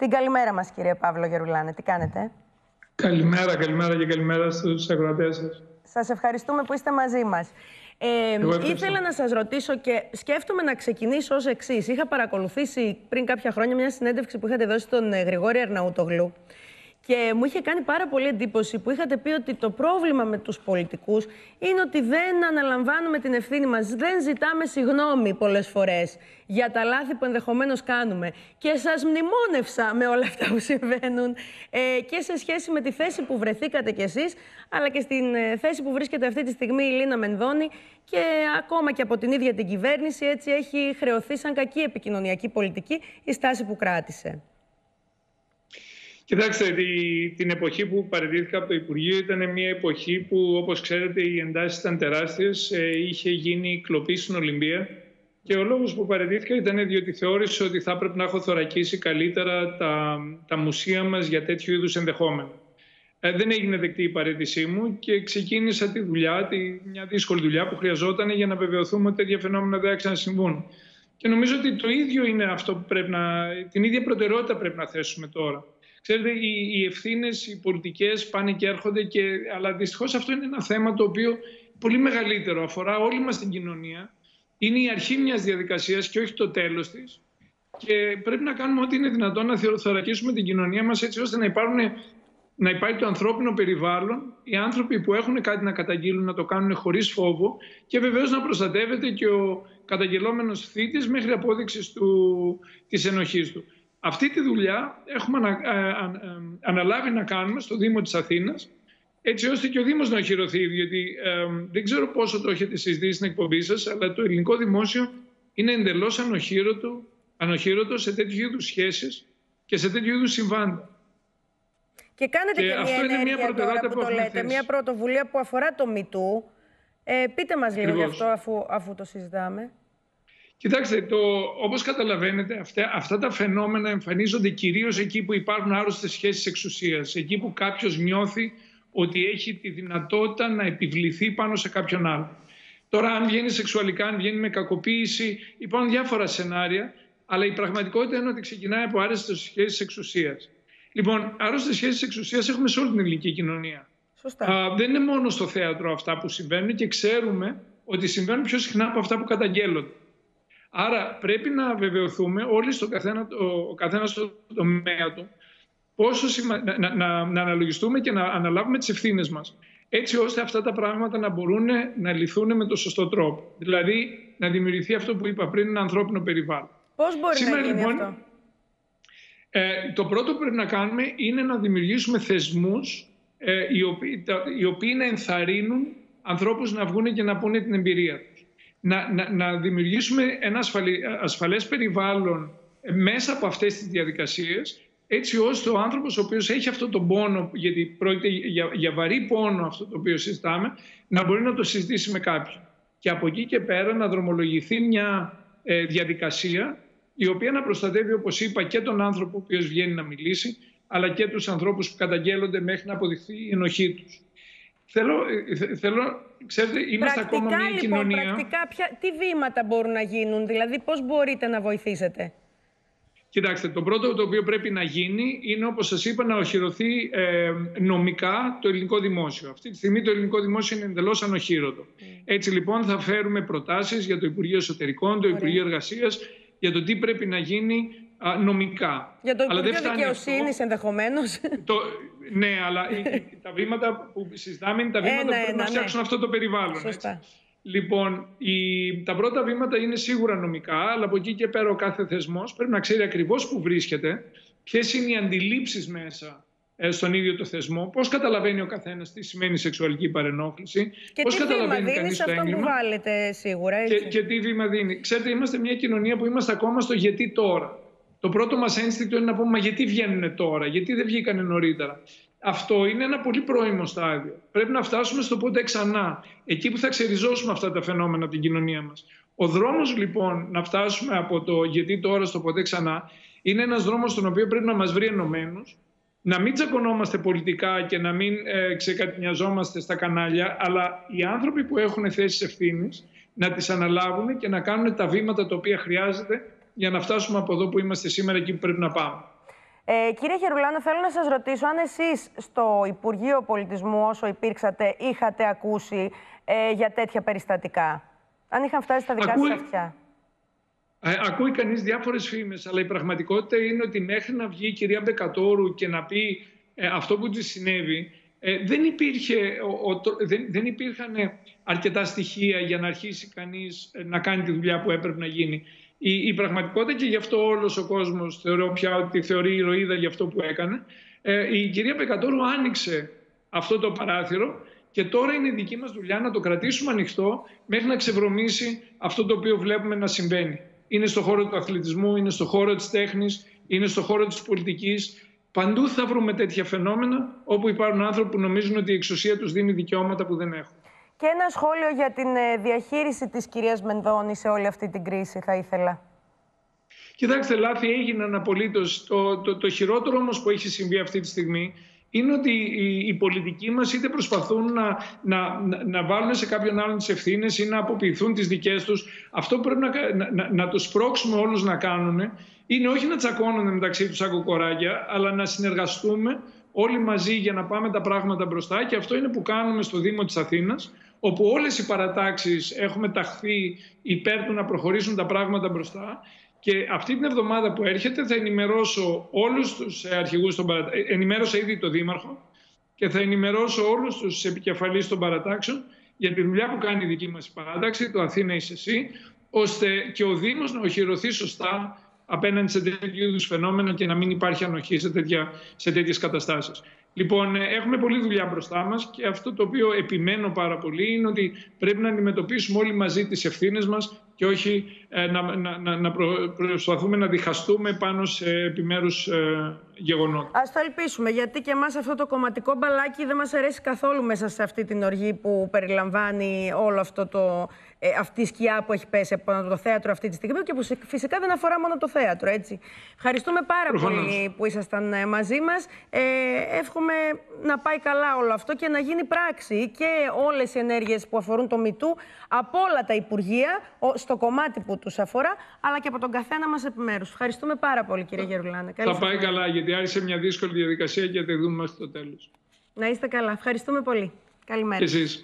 Την καλημέρα μας, κύριε Παύλο Γερουλάνε. Τι κάνετε? Καλημέρα και καλημέρα στους ακροατές σας. Σας ευχαριστούμε που είστε μαζί μας. Ήθελα να σας ρωτήσω και σκέφτομαι να ξεκινήσω ως εξής. Είχα παρακολουθήσει πριν κάποια χρόνια μια συνέντευξη που είχατε δώσει στον Γρηγόρη Αρναούτογλου και μου είχε κάνει πάρα πολύ εντύπωση που είχατε πει ότι το πρόβλημα με τους πολιτικούς είναι ότι δεν αναλαμβάνουμε την ευθύνη μας, δεν ζητάμε συγγνώμη πολλές φορές για τα λάθη που ενδεχομένως κάνουμε. Και σας μνημόνευσα με όλα αυτά που συμβαίνουν και σε σχέση με τη θέση που βρεθήκατε κι εσείς, αλλά και στην θέση που βρίσκεται αυτή τη στιγμή η Λίνα Μενδώνη και ακόμα και από την ίδια την κυβέρνηση. Έτσι έχει χρεωθεί σαν κακή επικοινωνιακή πολιτική η στάση που κράτησε. Κοιτάξτε, την εποχή που παραιτήθηκα από το Υπουργείο ήταν μια εποχή που, όπως ξέρετε, οι εντάσεις ήταν τεράστιες. Είχε γίνει κλοπή στην Ολυμπία και ο λόγος που παραιτήθηκα ήταν διότι θεώρησα ότι θα έπρεπε να έχω θωρακίσει καλύτερα τα μουσεία μας για τέτοιου είδους ενδεχόμενα. Δεν έγινε δεκτή η παραίτησή μου και ξεκίνησα τη δουλειά, μια δύσκολη δουλειά που χρειαζόταν για να βεβαιωθούμε ότι τέτοια φαινόμενα δεν θα ξανασυμβούν. Και νομίζω ότι το ίδιο είναι αυτό που την ίδια προτεραιότητα πρέπει να θέσουμε τώρα. Ξέρετε, οι ευθύνες, οι πολιτικές πάνε και έρχονται, αλλά δυστυχώς αυτό είναι ένα θέμα το οποίο πολύ μεγαλύτερο, αφορά όλη μας την κοινωνία. Είναι η αρχή μιας διαδικασίας και όχι το τέλος της. Και πρέπει να κάνουμε ό,τι είναι δυνατόν να θωρακίσουμε την κοινωνία μας έτσι ώστε να υπάρχει το ανθρώπινο περιβάλλον, οι άνθρωποι που έχουν κάτι να καταγγείλουν να το κάνουν χωρίς φόβο και βεβαίως να προστατεύεται και ο καταγγελόμενος θήτης μέχρι απόδειξης της ενοχής του. Αυτή τη δουλειά έχουμε αναλάβει να κάνουμε στο Δήμο της Αθήνας, έτσι ώστε και ο Δήμος να οχυρωθεί, διότι δεν ξέρω πόσο το έχετε συζητήσει στην εκπομπή σας, αλλά το ελληνικό δημόσιο είναι εντελώς ανοχήρωτο σε τέτοιου είδους σχέσεις και σε τέτοιου είδους συμβάντα. Και κάνετε και μια ενέργεια τώρα που το λέτε, μια πρωτοβουλία που αφορά το MeToo. Πείτε μας λίγο γι' αυτό αφού το συζητάμε. Κοιτάξτε, όπως καταλαβαίνετε, αυτά τα φαινόμενα εμφανίζονται κυρίως εκεί που υπάρχουν άρρωστες σχέσεις εξουσίας. Εκεί που κάποιος νιώθει ότι έχει τη δυνατότητα να επιβληθεί πάνω σε κάποιον άλλο. Τώρα, αν βγαίνει σεξουαλικά, αν βγαίνει με κακοποίηση, υπάρχουν διάφορα σενάρια, αλλά η πραγματικότητα είναι ότι ξεκινάει από άρρωστες σχέσεις εξουσίας. Λοιπόν, άρρωστες σχέσεις εξουσίας έχουμε σε όλη την ελληνική κοινωνία. Σωστά. Δεν είναι μόνο στο θέατρο αυτά που συμβαίνουν και ξέρουμε ότι συμβαίνουν πιο συχνά από αυτά που καταγγέλλονται. Άρα πρέπει να βεβαιωθούμε όλοι ο καθένας στο τομέα του να αναλογιστούμε και να αναλάβουμε τις ευθύνες μας, έτσι ώστε αυτά τα πράγματα να μπορούν να λυθούν με το σωστό τρόπο. Δηλαδή να δημιουργηθεί αυτό που είπα πριν, ένα ανθρώπινο περιβάλλον. Πώς μπορεί να γίνει αυτό? Το πρώτο που πρέπει να κάνουμε είναι να δημιουργήσουμε θεσμούς οι οποίοι να ενθαρρύνουν ανθρώπους να βγουν και να πούνε την εμπειρία τους. Να δημιουργήσουμε ένα ασφαλές περιβάλλον μέσα από αυτές τις διαδικασίες, έτσι ώστε ο άνθρωπος ο οποίος έχει αυτό τον πόνο, γιατί πρόκειται για βαρύ πόνο αυτό το οποίο συζητάμε, να μπορεί να το συζητήσει με κάποιον. Και από εκεί και πέρα να δρομολογηθεί μια διαδικασία η οποία να προστατεύει, όπως είπα, και τον άνθρωπο ο οποίος βγαίνει να μιλήσει, αλλά και τους ανθρώπους που καταγγέλλονται μέχρι να αποδειχθεί η ενοχή τους. Ξέρετε, είμαστε ακόμα μια κοινωνία. Πρακτικά, τι βήματα μπορούν να γίνουν, δηλαδή πώς μπορείτε να βοηθήσετε? Κοιτάξτε, το πρώτο το οποίο πρέπει να γίνει είναι, όπως σας είπα, να οχυρωθεί νομικά το ελληνικό δημόσιο. Αυτή τη στιγμή το ελληνικό δημόσιο είναι εντελώς ανοχήρωτο. Έτσι λοιπόν θα φέρουμε προτάσεις για το Υπουργείο Εσωτερικών, το Υπουργείο Εργασίας, για το τι πρέπει να γίνει νομικά. Για το Υπουργείο Δικαιοσύνης ενδεχομένως. Ναι, αλλά τα βήματα που συζητάμε είναι τα βήματα που πρέπει να φτιάξουν αυτό το περιβάλλον. Σωστά. Λοιπόν, τα πρώτα βήματα είναι σίγουρα νομικά, αλλά από εκεί και πέρα ο κάθε θεσμός πρέπει να ξέρει ακριβώς που βρίσκεται, ποιες είναι οι αντιλήψεις μέσα στον ίδιο το θεσμό, πώς καταλαβαίνει ο καθένας τι σημαίνει σεξουαλική παρενόχληση, πώς καταλαβαίνει κανείς το έγκλημα. Και τι βήμα δίνει, αυτό που βάλετε σίγουρα. Έτσι. Και τι βήμα δίνει. Ξέρετε, είμαστε μια κοινωνία που είμαστε ακόμα στο γιατί τώρα. Το πρώτο μας ένστικτο είναι να πούμε, μα γιατί βγαίνουν τώρα, γιατί δεν βγήκανε νωρίτερα. Αυτό είναι ένα πολύ πρώιμο στάδιο. Πρέπει να φτάσουμε στο πότε ξανά, εκεί που θα ξεριζώσουμε αυτά τα φαινόμενα από την κοινωνία μας. Ο δρόμος λοιπόν να φτάσουμε από το γιατί τώρα στο πότε ξανά είναι ένας δρόμος στον οποίο πρέπει να μας βρει ενωμένους, να μην τσακωνόμαστε πολιτικά και να μην ξεκατηνιαζόμαστε στα κανάλια, αλλά οι άνθρωποι που έχουν θέσεις ευθύνης να τις αναλάβουν και να κάνουν τα βήματα τα οποία χρειάζεται για να φτάσουμε από εδώ που είμαστε σήμερα εκεί που πρέπει να πάμε. Κύριε Γερουλάνο, θέλω να σας ρωτήσω αν εσείς στο Υπουργείο Πολιτισμού, όσο υπήρξατε, είχατε ακούσει για τέτοια περιστατικά. Αν είχαν φτάσει στα δικά σας αυτιά. Ακούει κανείς διάφορες φήμες, αλλά η πραγματικότητα είναι ότι μέχρι να βγει η κυρία Μπεκατόρου και να πει αυτό που της συνέβη, δεν υπήρχαν αρκετά στοιχεία για να αρχίσει κανείς να κάνει τη δουλειά που έπρεπε να γίνει. Η πραγματικότητα, και γι' αυτό όλος ο κόσμος θεωρώ πια ότι θεωρεί ηρωίδα για αυτό που έκανε, η κυρία Μπεκατόρου άνοιξε αυτό το παράθυρο και τώρα είναι δική μας δουλειά να το κρατήσουμε ανοιχτό μέχρι να ξεβρωμίσει αυτό το οποίο βλέπουμε να συμβαίνει. Είναι στο χώρο του αθλητισμού, είναι στο χώρο της τέχνης, είναι στο χώρο της πολιτικής. Παντού θα βρούμε τέτοια φαινόμενα όπου υπάρχουν άνθρωποι που νομίζουν ότι η εξουσία τους δίνει δικαιώματα που δεν έχουν. Και ένα σχόλιο για την διαχείριση της κυρίας Μενδώνη σε όλη αυτή την κρίση θα ήθελα. Κοιτάξτε, λάθη έγιναν απολύτως. Το χειρότερο όμως που έχει συμβεί αυτή τη στιγμή είναι ότι οι πολιτικοί μας είτε προσπαθούν να βάλουν σε κάποιον άλλον τις ευθύνες ή να αποποιηθούν τις δικές τους. Αυτό πρέπει να τους σπρώξουμε όλους να κάνουν. Είναι όχι να τσακώνονται μεταξύ τους σαν κοκοράκια, αλλά να συνεργαστούμε όλοι μαζί για να πάμε τα πράγματα μπροστά. Και αυτό είναι που κάνουμε στο Δήμο της Αθήνας, όπου όλες οι παρατάξεις έχουμε ταχθεί υπέρ του να προχωρήσουν τα πράγματα μπροστά. Και αυτή την εβδομάδα που έρχεται θα ενημερώσω όλους τους αρχηγούς των παρατάξεων. Ενημέρωσα ήδη τον Δήμαρχο και θα ενημερώσω όλους τους επικεφαλείς των παρατάξεων για τη δουλειά που κάνει η δική μας παράταξη, το Αθήνα είσαι εσύ, ώστε και ο Δήμος να οχυρωθεί σωστά απέναντι σε τέτοιου είδους φαινόμενα και να μην υπάρχει ανοχή σε τέτοιες καταστάσεις. Λοιπόν, έχουμε πολλή δουλειά μπροστά μας και αυτό το οποίο επιμένω πάρα πολύ είναι ότι πρέπει να αντιμετωπίσουμε όλοι μαζί τις ευθύνες μας και όχι να προσπαθούμε να διχαστούμε πάνω σε επιμέρους γεγονότα. Ας το ελπίσουμε, γιατί και εμάς αυτό το κομματικό μπαλάκι δεν μας αρέσει καθόλου μέσα σε αυτή την οργή που περιλαμβάνει όλο αυτό αυτή η σκιά που έχει πέσει από το θέατρο αυτή τη στιγμή και που φυσικά δεν αφορά μόνο το θέατρο, έτσι. Ευχαριστούμε πάρα πολύ που ήσασταν μαζί μας. Εύχομαι να πάει καλά όλο αυτό και να γίνει πράξη και όλες οι ενέργειες που αφορούν το ΜητΟΥ από όλα τα υπουργεία, στο κομμάτι που τους αφορά, αλλά και από τον καθένα μας επιμέρους. Ευχαριστούμε πάρα πολύ, κύριε Γερουλάνε. Θα πάει καλά, γιατί άρχισε μια δύσκολη διαδικασία και θα τη δούμε μέχρι το τέλος. Να είστε καλά. Ευχαριστούμε πολύ. Καλημέρα. Και εσείς.